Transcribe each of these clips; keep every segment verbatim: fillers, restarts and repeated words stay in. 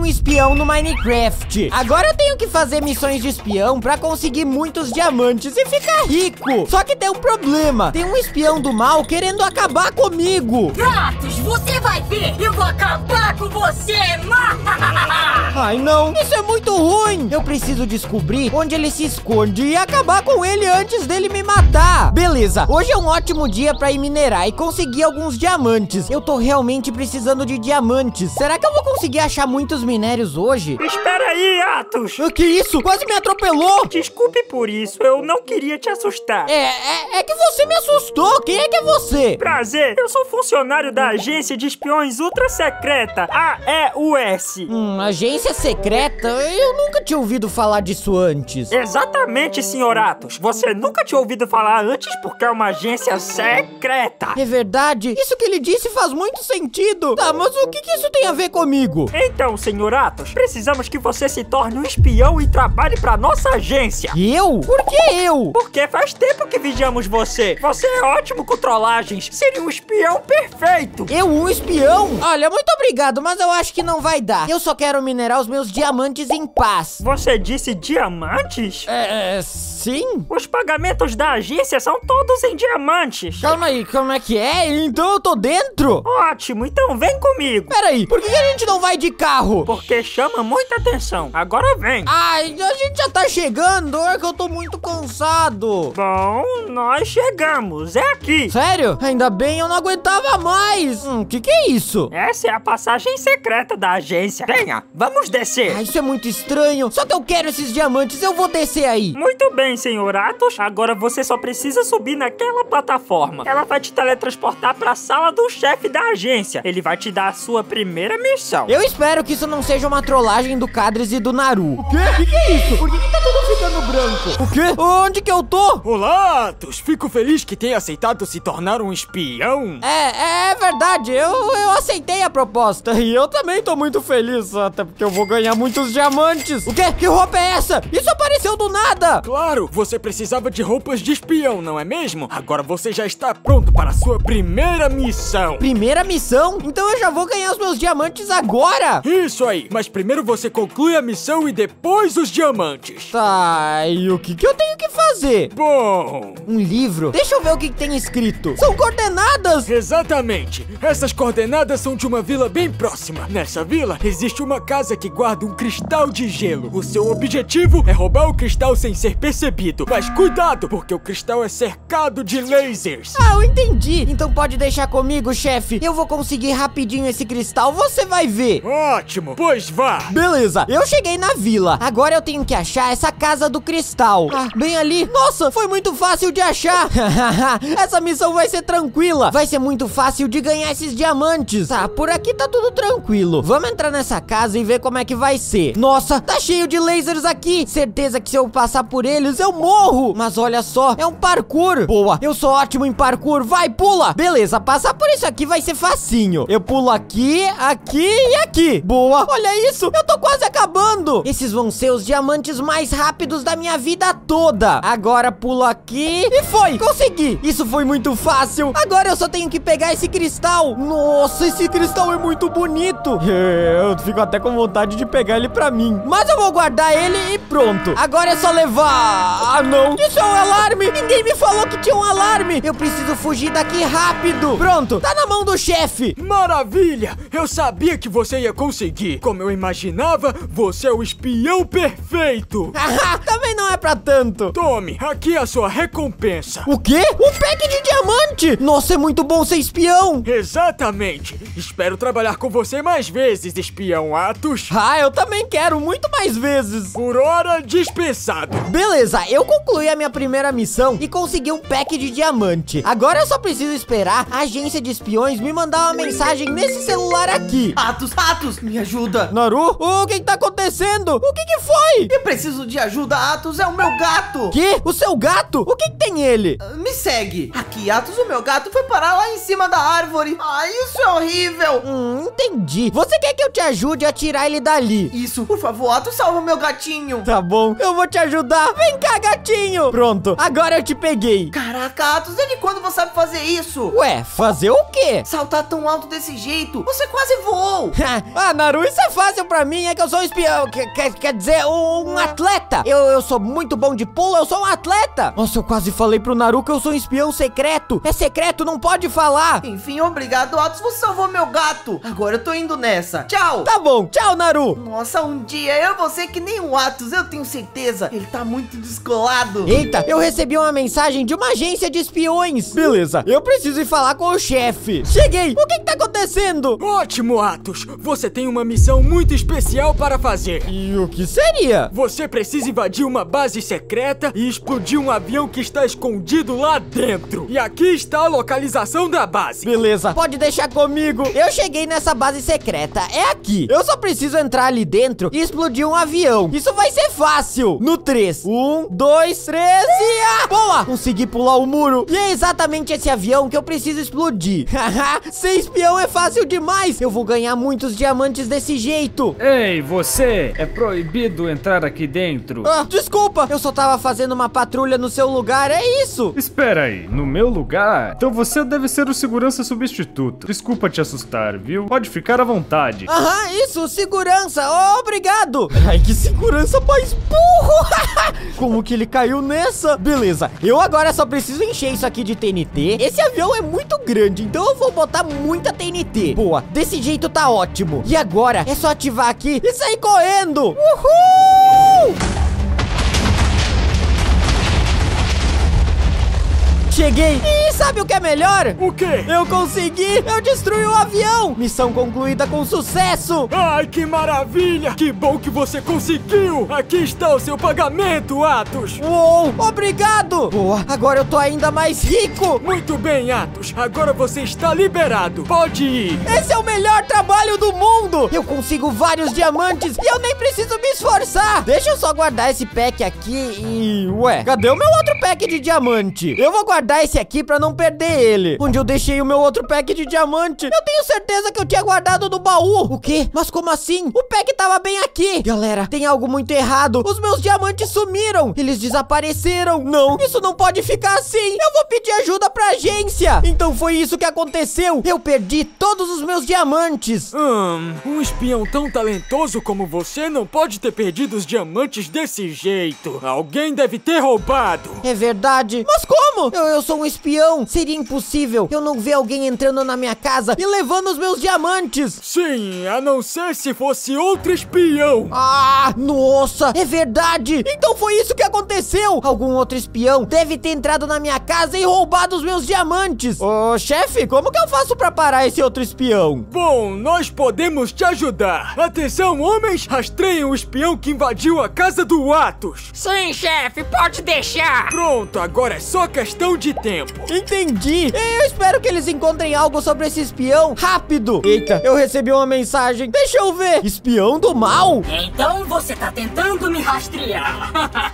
espião no Minecraft. Agora eu tenho que fazer missões de espião pra conseguir muitos diamantes e ficar rico. Só que tem um problema. Tem um espião do mal querendo acabar comigo. Gatos, você vai ver! Eu vou acabar com você! Ai, não. Isso é muito ruim. Eu preciso descobrir onde ele se esconde e acabar com ele antes dele me matar. Beleza, hoje é um ótimo dia pra ir minerar e conseguir alguns diamantes. Eu tô realmente precisando de diamantes. Será que eu vou conseguir achar muitos minérios hoje? Espera aí, Atos! O que isso? Quase me atropelou. Desculpe por isso, eu não queria te assustar. É, é, é que você me assustou. Quem é que é você? Prazer, eu sou funcionário da agência de espiões ultra secreta, A E U S. Hum, agência secreta? Eu nunca tinha ouvido falar disso antes. Exatamente, senhor Atos. Você nunca tinha ouvido falar antes porque é uma agência secreta. É verdade? Isso que ele disse faz muito sentido. Tá, mas o que, que isso tem a ver comigo? Então, senhor Atos, precisamos que você se torne um espião e trabalhe pra nossa agência. Eu? Por que eu? Porque faz tempo que vigiamos você. Você é ótimo com trollagens. Seria um espião perfeito. Eu, um espião? Olha, muito obrigado, mas eu acho que não vai dar. Eu só quero minerar os meus diamantes em paz. Você disse diamantes? É, é, sim? Os pagamentos da agência são todos em diamantes. Calma aí, como é que é? Então eu tô dentro? Ótimo, então vem comigo. Peraí, por que a gente não vai de carro? Porque chama muita atenção. Agora vem. Ai, a gente já tá chegando, é que eu tô muito cansado. Bom, nós chegamos. É aqui. Sério? Ainda bem, eu não aguentava mais. Hum, que que é isso? Essa é a passagem secreta da agência. Venha, vamos descer. Ah, isso é muito estranho. Só que eu quero esses diamantes, eu vou descer aí. Muito bem, senhor Atos. Agora você só precisa subir naquela plataforma. Ela vai te teletransportar pra sala do chefe da agência. Ele vai te dar a sua primeira missão. Eu espero que isso não seja uma trollagem do Cadres e do Naru. O quê? O que, que é isso? Por que, que tá tudo ficando branco? O quê? Onde que eu tô? Olá, Atos. Fico feliz que tenha aceitado se tornar um espião. É, é verdade. Eu, eu aceitei a proposta. E eu também tô muito feliz, até porque eu vou ganhar muitos diamantes. O quê? Que roupa é essa? Isso apareceu do nada. Claro, você precisava de roupas de espião, não é mesmo? Agora você já está pronto para a sua primeira missão. Primeira missão? Então eu já vou ganhar os meus diamantes agora. Isso aí, mas primeiro você conclui a missão e depois os diamantes. Tá, e o que que eu tenho que fazer? Bom... Um livro? Deixa eu ver o que que tem escrito. São coordenadas. Exatamente. Essas coordenadas são de uma vila bem próxima. Nessa vila, existe uma casa que guarda um cristal de gelo. O seu objetivo é roubar o cristal sem ser percebido. Mas cuidado, porque o cristal é cercado de lasers. Ah, eu entendi. Então pode deixar comigo, chefe. Eu vou conseguir rapidinho esse cristal, você vai ver. Ótimo, pois vá. Beleza, eu cheguei na vila. Agora eu tenho que achar essa casa do cristal. Ah, bem ali. Nossa, foi muito fácil de achar. Essa missão vai ser tranquila. Vai ser muito fácil de ganhar esses diamantes. Tá, por aqui tá tudo tranquilo. Vamos entrar nessa casa e ver como é que vai ser. Nossa, tá cheio de lasers aqui. Certeza que se eu passar por eles, eu morro. Mas olha só, é um parkour. Boa, eu sou ótimo em parkour. Vai, pula. Beleza, passar por isso aqui vai ser facinho. Eu pulo aqui, aqui e aqui. Boa, olha isso. Eu tô quase acabando. Esses vão ser os diamantes mais rápidos da minha vida toda. Agora pulo aqui e foi. Consegui. Isso foi muito fácil. Agora eu só tenho que pegar esse cristal. Nossa, esse cristal é muito bonito. Eu fico até com vontade de pegar ele pra mim. Mas eu vou guardar ele e pronto. Agora é só levar. Ah, não. Isso é um alarme. Ninguém me falou que tinha um alarme. Eu preciso fugir daqui rápido. Pronto, tá na mão do chefe. Maravilha! Eu sabia que você ia conseguir. Como eu imaginava, você é o espião perfeito. Haha, também não é pra tanto. Tome, aqui é a sua recompensa. O quê? Um pack de diamante? Nossa, é muito bom ser espião. Exatamente. Espero trabalhar com você mais vezes, espião Atos. Ah, eu também quero, muito mais vezes. Por hora, dispensado. Beleza, eu concluí a minha primeira missão e consegui um pack de diamante. Agora eu só preciso esperar a agência de espiões me mandar uma mensagem nesse celular aqui. Atos, Atos, me ajuda. Naru, o que que tá acontecendo? O que que foi? Eu preciso de ajuda, Atos, é o meu gato. Que? O seu gato? O que que tem ele? Uh, Me segue. Aqui, Atos, o meu gato foi parar lá em cima da árvore. Ah, isso é horrível. Hum, entendi. Você quer que eu te ajude a tirar ele dali? Isso, por favor, Atos, salva o meu gatinho. Tá bom, eu vou te ajudar. Vem cá, gatinho. Pronto, agora eu te peguei. Caraca, Atos, desde quando você sabe fazer isso? Ué, fazer o quê? Saltar tão alto desse jeito, você quase voou. Ah, Naru, isso é fácil pra mim, é que eu sou um espião, quer, quer, quer dizer, um, um atleta. Eu, eu sou muito bom de pulo, eu sou um atleta. Nossa, eu quase falei pro Naru que eu sou um espião secreto. É secreto, não pode falar. Enfim, obrigado, Atos, você salvou meu gato. Agora eu tô indo nessa. Tchau. Tá bom, tchau, Naru. Nossa, um dia eu vou ser que nem o Atos, eu tenho certeza. Ele tá muito descolado. Eita, eu recebi uma mensagem de uma agência de espiões. Beleza, eu preciso ir falar com o chefe. Cheguei, o que que tá acontecendo? Ótimo, Atos. Você tem uma missão muito especial para fazer. E o que seria? Você precisa invadir uma base secreta e explodir um avião que está escondido lá dentro. E aqui está a localização da base. Beleza, pode deixar comigo. Eu cheguei nessa base secreta, é aqui. Eu só preciso entrar ali dentro e explodir um avião. Isso vai ser fácil. No três. Um, dois, três e... Ah! Boa! Consegui pular o muro. E é exatamente esse avião que eu preciso explodir. Haha, ser espião é fácil demais. Eu vou ganhar muitos diamantes desse jeito. Ei, você! É proibido entrar aqui dentro. Ah, desculpa, eu só tava fazendo uma patrulha no seu lugar, é isso? Espera aí, no meu lugar? Então você deve ser o segurança substituto. Desculpa te assustar, viu? Pode ficar à vontade. Aham, isso, segurança, oh, obrigado. Ai, que segurança mais burro. Como que ele caiu nessa? Beleza, eu agora só preciso encher isso aqui de T N T. Esse avião é muito grande, então eu vou botar muita T N T. Boa, desse jeito tá ótimo. E agora é só ativar aqui e sair correndo. Uhul! Cheguei. E sabe o que é melhor? O quê? Eu consegui! Eu destruí o avião! Missão concluída com sucesso! Ai, que maravilha! Que bom que você conseguiu! Aqui está o seu pagamento, Atos! Uou! Obrigado! Boa, agora eu tô ainda mais rico! Muito bem, Atos! Agora você está liberado! Pode ir! Esse é o melhor trabalho do mundo! Eu consigo vários diamantes e eu nem preciso me esforçar! Deixa eu só guardar esse pack aqui e... Ué, cadê o meu outro pack de diamante? Eu vou guardar esse aqui pra não perder ele. Onde eu deixei o meu outro pack de diamante? Eu tenho certeza que eu tinha guardado no baú. O quê? Mas como assim? O pack tava bem aqui. Galera, tem algo muito errado. Os meus diamantes sumiram. Eles desapareceram. Não, isso não pode ficar assim. Eu vou pedir ajuda pra agência. Então foi isso que aconteceu. Eu perdi todos os meus diamantes. Hum, um espião tão talentoso como você não pode ter perdido os diamantes desse jeito. Alguém deve ter roubado. É verdade. Mas como? Eu, eu sou um espião. Seria impossível eu não ver alguém entrando na minha casa e levando os meus diamantes. Sim, a não ser se fosse outro espião. Ah, nossa, é verdade. Então foi isso que aconteceu. Algum outro espião deve ter entrado na minha casa e roubado os meus diamantes. Ô, chefe, como que eu faço pra parar esse outro espião? Bom, nós podemos te ajudar. Atenção, homens, rastreiem o espião que invadiu a casa do Atos. Sim, chefe, pode deixar. Pronto, agora é só questão de tempo. Entendi. Eu espero que eles encontrem algo sobre esse espião rápido. Eita, eu recebi uma mensagem. Deixa eu ver. Espião do mal? Então você tá tentando me rastrear.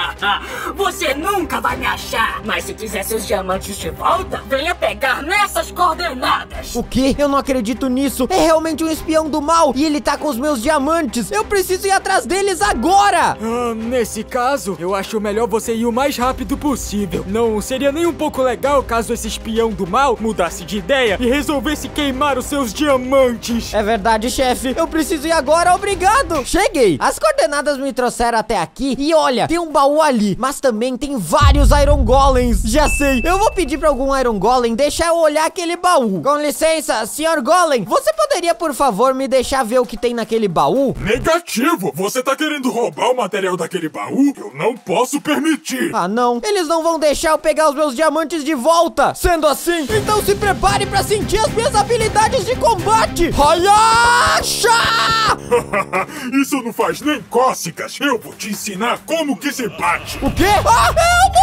Você nunca vai me achar. Mas se quiser seus diamantes de volta, venha pegar nessas coordenadas. O quê? Eu não acredito nisso. É realmente um espião do mal e ele tá com os meus diamantes. Eu preciso ir atrás deles agora. Ah, nesse caso, eu acho melhor você ir o mais rápido possível. Não seria nem um pouco legal caso esse espião do mal mudasse de ideia e resolvesse queimar os seus diamantes. É verdade, chefe. Eu preciso ir agora, obrigado. Cheguei. As coordenadas me trouxeram até aqui e olha, tem um baú ali, mas também tem vários Iron Golems. Já sei. Eu vou pedir pra algum Iron Golem deixar eu olhar aquele baú. Com licença, senhor Golem, você poderia, por favor, me deixar ver o que tem naquele baú? Negativo! Você tá querendo roubar o material daquele baú? Eu não posso permitir! Ah, não. Eles não vão deixar eu pegar os meus diamantes de volta. Sendo assim, então se prepare pra sentir as minhas habilidades de combate. Hayasha! Isso não faz nem cócegas. Eu vou te ensinar como que se bate. O quê? Ah,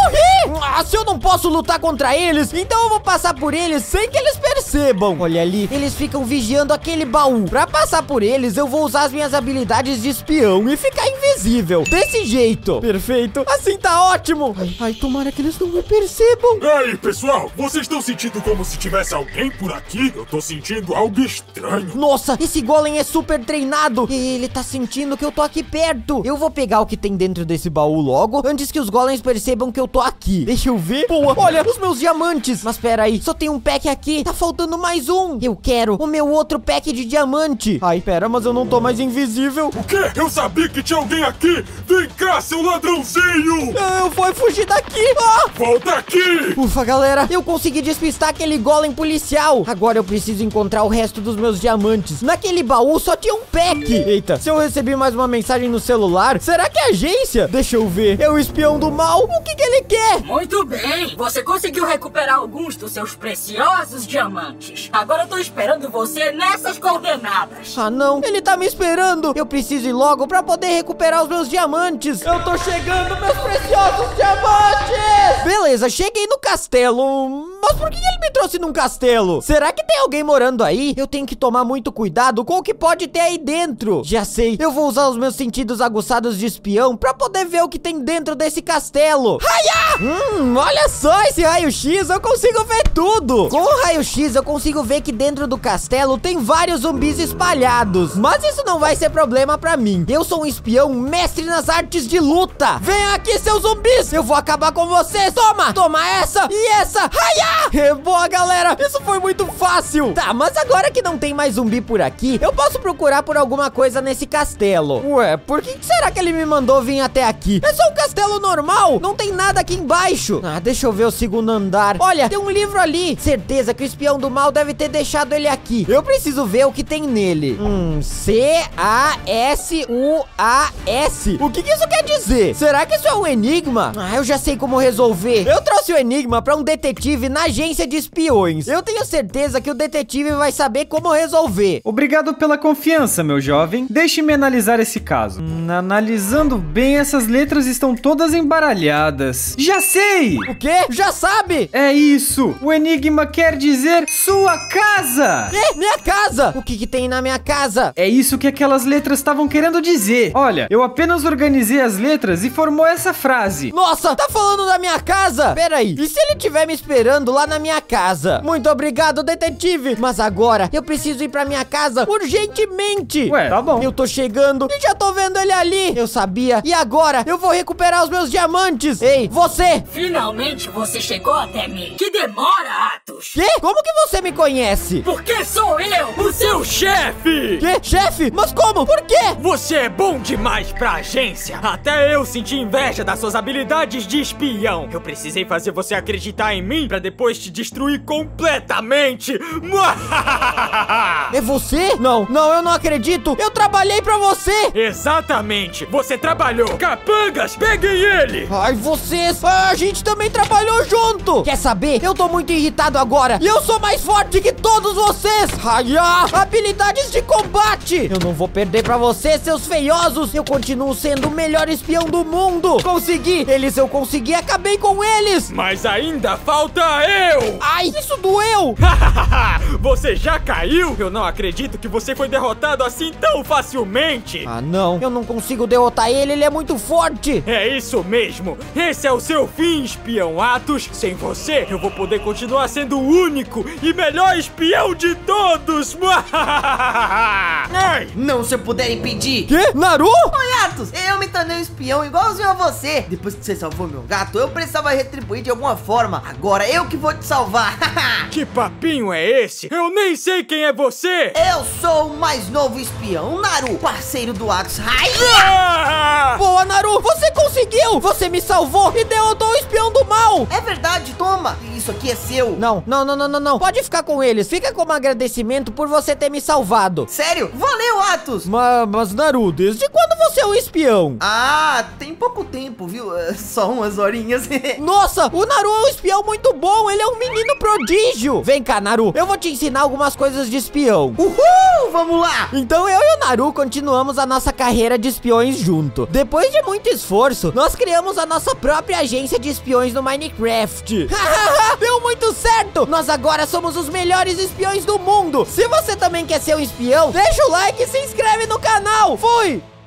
eu morri! Ah, se eu não posso lutar contra eles, então eu vou passar por eles sem que eles percebam. Olha ali, eles ficam vigiando aquele baú. Pra passar por eles, eu vou usar as minhas habilidades de espião e ficar invisível. Desse jeito. Perfeito. Assim tá ótimo. Ai, ai, tomara que eles não me percebam. E aí, pessoal? Vocês estão sentindo como se tivesse alguém por aqui? Eu tô sentindo algo estranho. Nossa, esse golem é super treinado. E ele tá sentindo que eu tô aqui perto. Eu vou pegar o que tem dentro desse baú logo, antes que os golems percebam que eu tô aqui. Deixa eu ver. Boa, olha, os meus diamantes. Mas pera aí, só tem um pack aqui. Tá faltando mais um. Eu quero o meu outro pack de diamante. Ai, pera, mas eu não tô mais invisível. O quê? Eu sabia que tinha alguém aqui. Vem cá, seu ladrãozinho. Eu vou fugir daqui. Ah! Volta aqui. Ufa, galera, eu consegui despistar aquele golem policial. Agora eu preciso encontrar o resto dos meus diamantes. Naquele baú só tinha um pack. Eita, se eu recebi mais uma mensagem no celular, será que é agência? Deixa eu ver. É o espião do mal? O que que ele quer? Muito bem, você conseguiu recuperar alguns dos seus preciosos diamantes. Agora eu tô esperando você nessas coordenadas. Ah, não. Ele tá me esperando. Eu preciso ir logo pra poder recuperar os meus diamantes. Eu tô chegando, meus preciosos diamantes. Beleza, cheguei no castelo. Mas por que ele me trouxe num castelo? Será que tem alguém morando aí? Eu tenho que tomar muito cuidado com o que pode ter aí dentro. Já sei, eu vou usar os meus sentidos aguçados de espião pra poder ver o que tem dentro desse castelo. Raia! Hum, olha só esse raio-x, eu consigo ver tudo. Com o raio-x eu consigo ver que dentro do castelo tem vários zumbis espalhados. Mas isso não vai ser problema pra mim. Eu sou um espião mestre nas artes de luta. Venha aqui, seus zumbis. Eu vou acabar com vocês. Toma, toma essa e essa. Raia! É boa, galera. Isso foi muito fácil. Tá, mas agora que não tem mais zumbi por aqui, eu posso procurar por alguma coisa nesse castelo. Ué, por que será que ele me mandou vir até aqui? É só um castelo normal. Não tem nada aqui embaixo. Ah, deixa eu ver o segundo andar. Olha, tem um livro ali. Certeza que o espião do mal deve ter deixado ele aqui. Eu preciso ver o que tem nele. Hum, C A S U A S. O que que isso quer dizer? Será que isso é um enigma? Ah, eu já sei como resolver. Eu trouxe o enigma pra um detetive na agência de espiões. Eu tenho certeza que o detetive vai saber como resolver. Obrigado pela confiança, meu jovem. Deixe-me analisar esse caso. Hum, analisando bem, essas letras estão todas embaralhadas. Já sei! O quê? Já sabe? É isso! O enigma quer dizer sua casa! É, minha casa! O que que tem na minha casa? É isso que aquelas letras estavam querendo dizer. Olha, eu apenas organizei as letras e formou essa frase. Nossa, tá falando da minha casa? Peraí, e se ele estiver me esperando lá na minha casa? Muito obrigado, detetive! Mas agora, eu preciso ir pra minha casa urgentemente! Ué, tá bom. Eu tô chegando e já tô vendo ele ali! Eu sabia! E agora, eu vou recuperar os meus diamantes! Ei, você! Finalmente você chegou até mim. Que demora, Atos! Quê? Como que você me conhece? Porque sou eu, o seu chefe! Quê? Chefe? Mas como? Por quê? Você é bom demais pra agência. Até eu senti inveja das suas habilidades de espião. Eu precisei fazer você acreditar em mim pra depois te destruir completamente. É você? Não, não, eu não acredito. Eu trabalhei pra você. Exatamente. Você trabalhou. Capangas, peguem ele. Ai, vocês. A gente também trabalhou junto. Quer saber? Eu tô muito irritado agora. E eu sou mais forte que todos vocês. Ai, ah, habilidades de combate. Eu não vou perder pra vocês, seus feiosos. Eu continuo sendo o melhor espião do mundo. Consegui. Eles eu consegui. Acabei com eles. Mas ainda falta eu. Ai, isso doeu. Você já caiu? Eu não acredito que você foi derrotado assim tão facilmente. Ah, não. Eu não consigo derrotar ele. Ele é muito forte. É isso mesmo. Esse é o seu fim, espião Atos. Sem você, eu vou poder continuar sendo o único e melhor espião de todos. Ai, não se eu puder impedir. Quê? Naru? Oi, Atos. Eu me tornei um espião igualzinho a você. Depois que você salvou meu gato, eu precisava retribuir de alguma forma. Agora eu que vou te salvar. Que papinho é esse? Eu nem sei quem é você. Eu sou o mais novo espião, Naru, parceiro do Atos. Ai! Ah! Boa, Naru, você conseguiu! Você me salvou e derrotou o espião do mal! É verdade, toma! Isso aqui é seu! Não, não, não, não, não, não. Pode ficar com eles. Fica como agradecimento por você ter me salvado. Sério? Valeu, Atos! Mas, mas Naru, desde quando você é um espião? Ah, tem pouco tempo, viu? É, só umas horinhas. Nossa, o Naru é um espião muito bom. Ele é um menino prodígio. Vem cá, Naru, eu vou te ensinar algumas coisas de espião. Uhul, vamos lá. Então eu e o Naru continuamos a nossa carreira de espiões junto. Depois de muito esforço, nós criamos a nossa própria agência de espiões no Minecraft. Deu muito certo. Nós agora somos os melhores espiões do mundo. Se você também quer ser um espião, deixa o like e se inscreve no canal. Fui!